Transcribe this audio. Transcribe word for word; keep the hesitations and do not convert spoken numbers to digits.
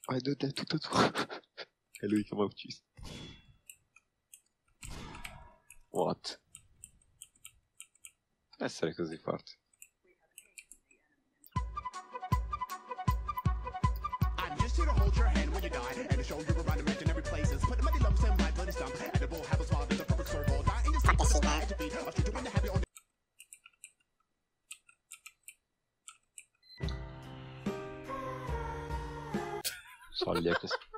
I know that tutto tu. È lui che mi ha ucciso. What? Non essere così forte. I'm just here to hold your hand when you die and to show you around imaginary places. Put the money lumps in my bloody stump and it will have a smile that's a perfect circle. Die in your sleep with a sky at your feet. I'll shoot you when you have your own. Salya kız.